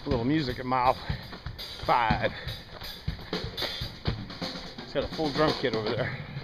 A little music at mile 5. He's got a full drum kit over there.